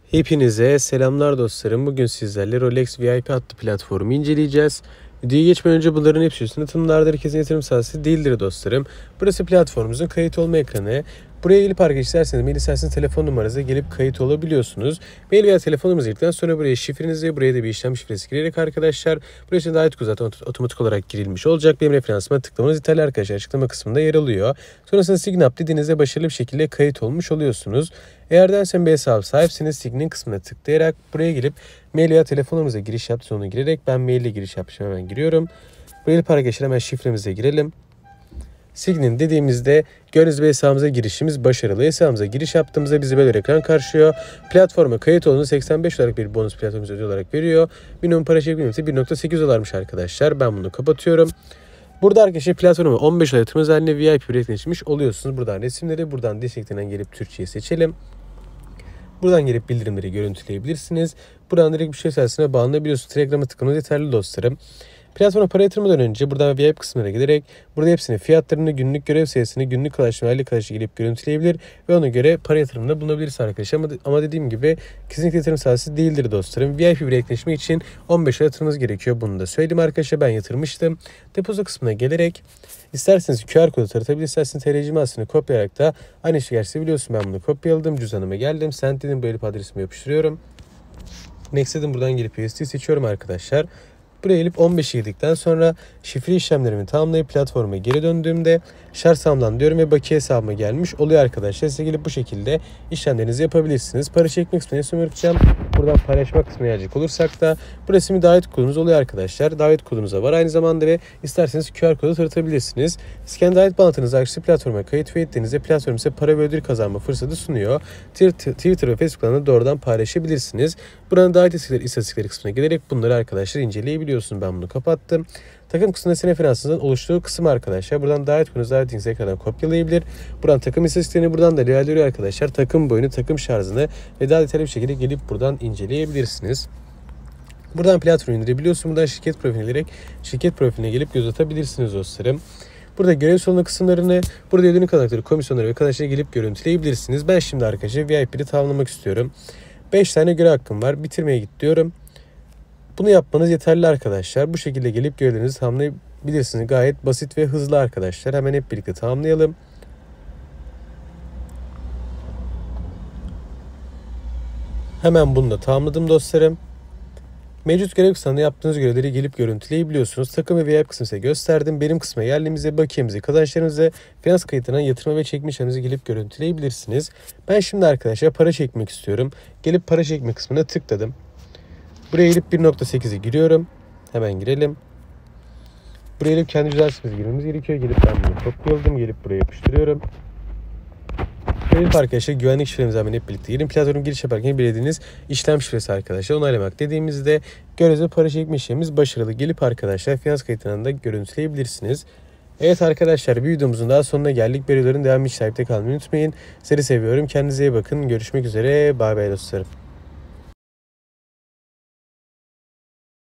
Hepinize selamlar dostlarım. Bugün sizlerle Rolex VIP adlı platformu inceleyeceğiz. Videoya geçmeden önce bunların hepsi üstünde tanımlardır. Kesin yatırım sayfası değildir dostlarım. Burası platformumuzun kayıt olma ekranı. Buraya gelip arkadaşlar isterseniz mail isterseniz telefon numaranıza gelip kayıt olabiliyorsunuz. Mail veya telefon numaranızı girdikten sonra buraya şifrenizi, buraya da bir işlem şifresi girerek arkadaşlar. Buraya için davet kodu zaten otomatik olarak girilmiş olacak. Benim referansıma tıklamanız yeterli arkadaşlar. Açıklama kısmında yer alıyor. Sonrasında Sign Up dediğinizde başarılı bir şekilde kayıt olmuş oluyorsunuz. Eğer dersen bir hesap sahipseniz Sign'in kısmına tıklayarak buraya gelip mail veya telefon numaranıza giriş yaptı sonuna girerek ben mail ile giriş yapmışım, hemen giriyorum. Buraya gelip arkadaşlar hemen şifremize girelim. Sign dediğimizde gördüğünüz gibi hesabımıza girişimiz başarılı. Hesabımıza giriş yaptığımızda bizi böyle ekran karşılıyor. Platforma kayıt olduğunda 85 olarak bir bonus platformumuz ödül olarak veriyor. Minimum para çekme limiti 1.8 dolarmış arkadaşlar. Ben bunu kapatıyorum. Burada arkadaşlar platforma 15 ay yatırım özelliğine VIP üretmişmiş oluyorsunuz. Buradan resimleri, buradan desteklenen gelip Türkçe'yi seçelim. Buradan gelip bildirimleri görüntüleyebilirsiniz. Buradan direkt bir şey sayesinde bağlanabiliyorsunuz. Telegram'a tıklamanız yeterli dostlarım. Platforma para yatırmadan önce buradan VIP kısmına giderek burada hepsini fiyatlarını, günlük görev sayısını, günlük kalaşını, aylık kalışı gelip görüntüleyebilir ve ona göre para yatırımında bulunabilirsiniz arkadaşlar. Ama dediğim gibi kesinlikle yatırım sayısı değildir dostlarım. VIP bir etkileşme için 15 ay yatırmanız gerekiyor. Bunu da söyledim arkadaşlar. Ben yatırmıştım. Depozo kısmına gelerek isterseniz QR kodu taratabilirsiniz. İsterseniz TRC aslında kopyalayarak da aynı şey gerçekleştirebiliyorsun. Ben bunu kopyaladım. Cüzdanıma geldim. Send dedim. Böyle adresimi yapıştırıyorum. Next dedim. Buradan gelip USD seçiyorum arkadaşlar. Buraya gelip 15'i girdikten sonra şifre işlemlerimi tamamlayıp platforma geri döndüğümde şart tamamlan diyorum ve bakiye hesabıma gelmiş oluyor arkadaşlar. Size gelip bu şekilde işlemlerinizi yapabilirsiniz. Para çekme kısmına sömüreceğim. Buradan paylaşmak kısmına gelecek olursak da burası bir davet kodunuz oluyor arkadaşlar. Davet kodunuz da var aynı zamanda ve isterseniz QR kodu taratabilirsiniz. Scan davet bağlantınızı açıp platforma kayıt ve ettiğinizde platform size para ve ödül kazanma fırsatı sunuyor. Twitter ve Facebook'tan da doğrudan paylaşabilirsiniz. Buranın davet istatistikleri kısmına gelerek bunları arkadaşlar inceleyebiliyorsunuz. Ben bunu kapattım. Takım kısmında senin referansınızın oluştuğu kısım arkadaşlar. Buradan davet konunuzu davetinizi ekrandan kopyalayabilir. Buradan takım istatistiklerini buradan da ilerliyor arkadaşlar. Takım boyunu, takım şarjını ve daha detaylı bir şekilde gelip buradan inceleyebilirsiniz. Buradan platformu indirebiliyorsunuz. Buradan şirket profiline girerek şirket profiline gelip göz atabilirsiniz dostlarım. Burada görev sonu kısımlarını, burada ödülün kazandıkları komisyonları ve kazançları gelip görüntüleyebilirsiniz. Ben şimdi arkadaşlar VIP1'i tamamlamak istiyorum. 5 tane görev hakkım var. Bitirmeye git diyorum. Bunu yapmanız yeterli arkadaşlar. Bu şekilde gelip görevlerinizi tamamlayabilirsiniz. Gayet basit ve hızlı arkadaşlar. Hemen hep birlikte tamamlayalım. Hemen bunu da tamamladım dostlarım. Mevcut görev kısmında yaptığınız görevleri gelip görüntüleyebiliyorsunuz. Takım ve VIP kısmını size gösterdim. Benim kısma geldiğimizde bakiyemizi, kazançlarınızı, finans kayıtlarına yatırma ve çekme işleminizi gelip görüntüleyebilirsiniz. Ben şimdi arkadaşlar para çekmek istiyorum. Gelip para çekme kısmına tıkladım. Buraya gelip 1.8'e giriyorum. Hemen girelim. Buraya gelip kendi cüzdanımızı girmemiz gerekiyor. Gelip ben bunu kopyaladım. Gelip buraya yapıştırıyorum. Gelip arkadaşlar güvenlik şifremizi hemen hep birlikte girin. Platform giriş yaparken belirlediğiniz işlem şifresi arkadaşlar onaylamak dediğimizde gördüğünüz para çekme işlemimiz başarılı. Gelip arkadaşlar finans kayıtlarını da görüntüleyebilirsiniz. Evet arkadaşlar bir videomuzun daha sonuna geldik. Videoların devamı için takipte kalmayı unutmayın. Sizleri seviyorum. Kendinize iyi bakın. Görüşmek üzere. Bay bay dostlarım.